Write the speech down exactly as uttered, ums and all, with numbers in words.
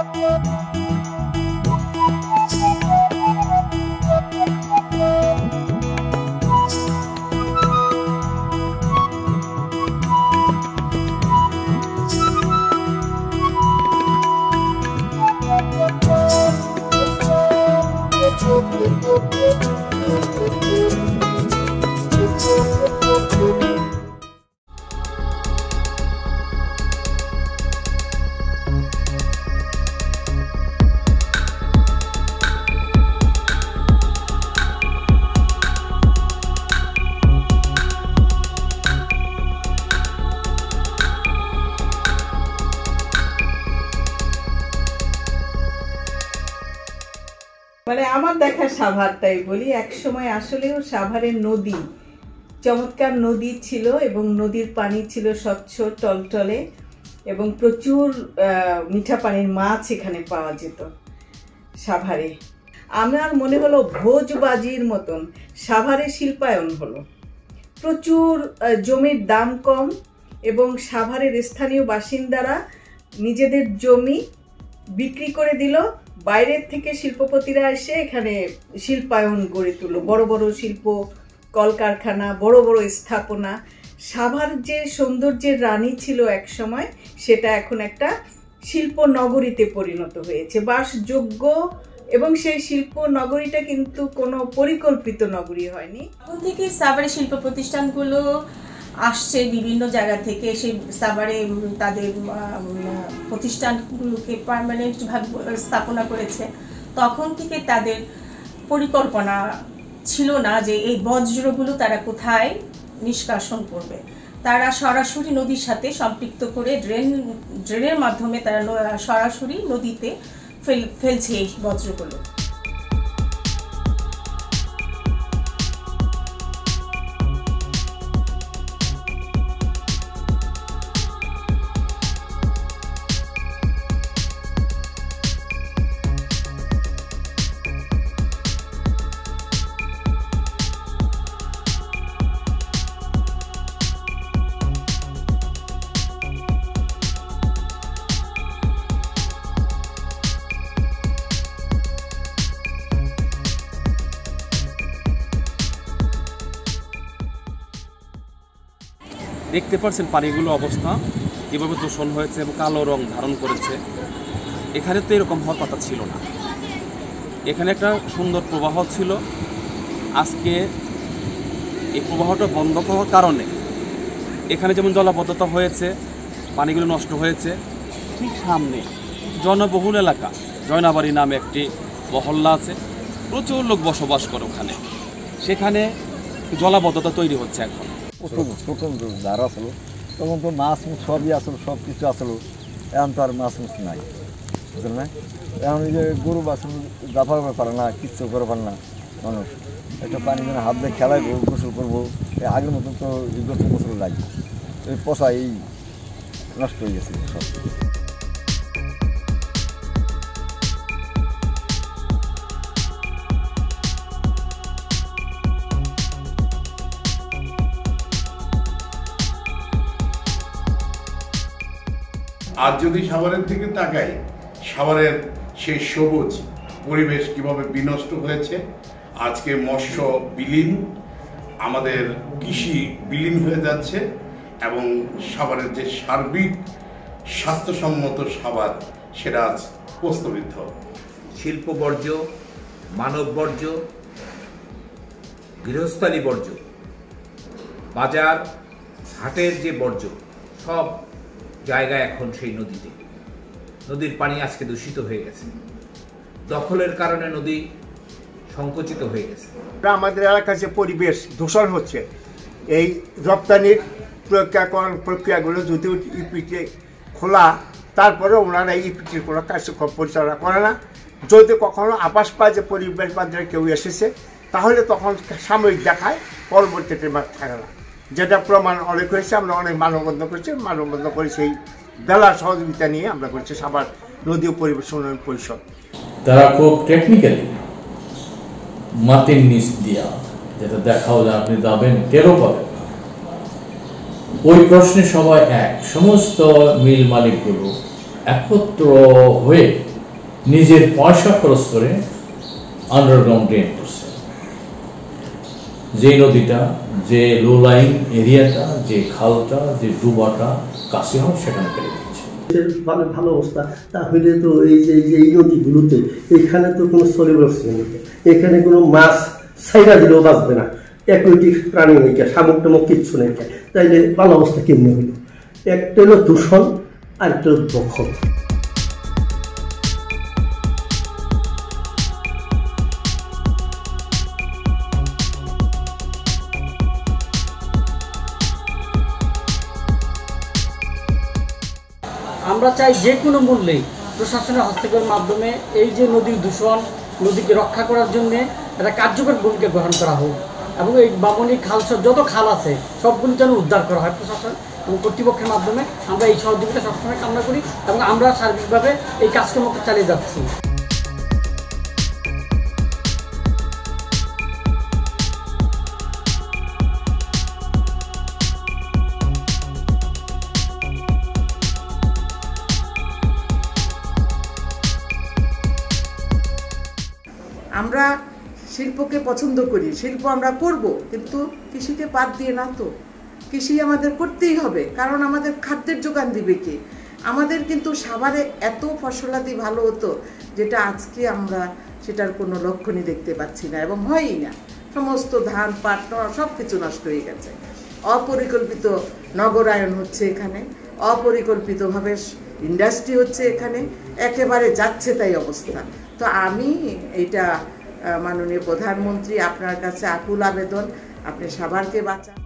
মানে আমার দেখা সাভারটাই বলি, এক সময় আসলেও সাভারের নদী চমৎকার নদী ছিল এবং নদীর পানি ছিল স্বচ্ছ টলটলে এবং প্রচুর মিঠা পানির মাছ এখানে পাওয়া যেত সাভারে। আমার মনে হলো ভোজবাজির মতন সাভারে শিল্পায়ন হলো, প্রচুর জমির দাম কম এবং সাভারের স্থানীয় বাসিন্দারা নিজেদের জমি বিক্রি করে দিল, বাইরের থেকে শিল্পপতিরা এসে এখানে শিল্পায়ন গড়ে তুলল, বড় বড় শিল্প কলকারখানা, বড় বড় স্থাপনা। সাভার যে সৌন্দর্যের রানী ছিল এক সময়, সেটা এখন একটা শিল্প নগরীতে পরিণত হয়েছে, বাসযোগ্য, এবং সেই শিল্প নগরীটা কিন্তু কোনো পরিকল্পিত নগরী হয়নি। এখন থেকে সাভারে শিল্প প্রতিষ্ঠানগুলো আসছে বিভিন্ন জায়গা থেকে, সেই সাভারে তাদের প্রতিষ্ঠানগুলোকে পার্মানেন্টভাবে স্থাপনা করেছে। তখন থেকে তাদের পরিকল্পনা ছিল না যে এই বজ্রগুলো তারা কোথায় নিষ্কাশন করবে। তারা সরাসরি নদীর সাথে সম্পৃক্ত করে ড্রেন ড্রেনের মাধ্যমে তারা সরাসরি নদীতে ফেল ফেলছে এই বজ্রগুলো। দেখতে পাচ্ছেন পানিগুলো অবস্থা কীভাবে দূষণ হয়েছে এবং কালো রং ধারণ করেছে। এখানে তো এরকম হওয়ার কথা ছিল না, এখানে একটা সুন্দর প্রবাহ ছিল। আজকে এই প্রবাহটা বন্ধ হওয়ার কারণে এখানে যেমন জলাবদ্ধতা হয়েছে, পানিগুলো নষ্ট হয়েছে। ঠিক সামনে জনবহুল এলাকা জয়নাবাড়ি নামে একটি মহল্লা আছে, প্রচুর লোক বসবাস করে ওখানে, সেখানে জলাবদ্ধতা তৈরি হচ্ছে। এখন প্রথম প্রথম যারা আসলো তখন তো মাছ মুখ সবই আসলো, সব কিছু আসলো, এখন তো আর মাছ মুখ নাই, বুঝলেন না? এখন এই যে গরু বাছুর জাফা করে পারে না, কিচ্ছু করে পারে না মানুষ। একটা পানি যেন হাত দিয়ে খেলাইবো, গোসল করবো, এই আগের মতন তো গোসল গোসল লাগবে, এই পচা এই নষ্ট হয়ে গেছে সব। আজ যদি সাভারের দিকে তাকাই, সাভারের সেই সবুজ পরিবেশ কিভাবে বিনষ্ট হয়েছে। আজকে মৎস্য বিলীন, আমাদের কৃষি বিলীন হয়ে যাচ্ছে এবং সাভারের যে সার্বিক স্বাস্থ্যসম্মত সাভার সেটা আজ প্রস্তাবিত। শিল্প বর্জ্য, মানব বর্জ্য, গৃহস্থালী বর্জ্য, বাজার হাটের যে বর্জ্য, সব জায়গায় এখন সেই নদীতে। নদীর পানি আজকে দূষিত হয়ে গেছে, দখলের কারণে নদী সংকুচিত হয়ে গেছে। আমাদের এলাকার যে পরিবেশ দূষণ হচ্ছে, এই রপ্তানির প্রক্রিয়াকরণ প্রক্রিয়াগুলো যদিও ইপিটি খোলা, তারপরে ওনারা ইপিটির কোনো কার্যক্রম পরিচালনা করে না। যদি কখনো আভাস পায় যে পরিবেশ বান্ধবে কেউ এসেছে, তাহলে তখন সাময়িক দেখায়, পরবর্তীতে থাকে না, যেটা প্রমাণ অনেক হয়েছে। আমরা অনেক মানববন্ধন করছি, মানববন্ধন করে সেই বেলার সহযোগিতা নিয়ে আমরা করছি সাভার নদী ও পরিবেশ উন্নয়ন পরিষদ। তারা খুব টেকনিক্যালি মাটির নিচ দিয়া, যেটা দেখাও যায় আপনি যাবেন টেরও পাবেন না, ওই প্রশ্নে সবাই এক, সমস্ত মিল মালিকগুলো একত্র হয়ে নিজের পয়সা খরচ করে আন্ডারগ্রাউন্ড ড্রেন করছে। যে নদীটা, যে লো লাইন এরিয়াটা, যে খালটা, যে ডুবাটা কাছে হয় সেখানে ফেলে দিচ্ছে। ভালো ভালো অবস্থা তাহলে তো এই যে এই নদীগুলোতে এখানে তো কোনো সলিউবল অক্সিজেন নেই, এখানে কোনো মাছ সাইডা দিলেও বাঁচবে না, অ্যাকুয়াটিক প্রাণী নেই, শামুক টামুক কিচ্ছু নেই, তাইলে ভালো অবস্থা কেমনি হইল? একটা হলো দূষণ আর একটা হলো দখল। আমরা চাই যে কোনো মূল্যেই প্রশাসনের হস্তক্ষেপের মাধ্যমে এই যে নদীর দূষণ, নদীকে রক্ষা করার জন্যে একটা কার্যকর ভূমিকা গ্রহণ করা হোক এবং এই বামনী খাল যত খাল আছে সবগুলি যেন উদ্ধার করা হয় প্রশাসন এবং কর্তৃপক্ষের মাধ্যমে। আমরা এই সহযোগিতা সবসময় কামনা করি এবং আমরা সার্বিকভাবে এই কাজকর্মকে চালিয়ে যাচ্ছি। আমরা শিল্পকে পছন্দ করি, শিল্প আমরা করব, কিন্তু কৃষিকে বাদ দিয়ে না তো। কৃষি আমাদের করতেই হবে, কারণ আমাদের খাদ্যের যোগান দিবে কে? আমাদের কিন্তু সাভারে এত ফসলাদি ভালো হতো যেটা আজকে আমরা সেটার কোনো লক্ষণই দেখতে পাচ্ছি না এবং হয়ই না। সমস্ত ধান পাট সব কিছু নষ্ট হয়ে গেছে। অপরিকল্পিত নগরায়ন হচ্ছে এখানে, অপরিকল্পিতভাবে ইন্ডাস্ট্রি হচ্ছে এখানে, একেবারে যাচ্ছে তাই অবস্থা। তো আমি এটা মাননীয় প্রধানমন্ত্রী আপনার কাছে আকুল আবেদন, আপনি সাভারকে বাঁচান।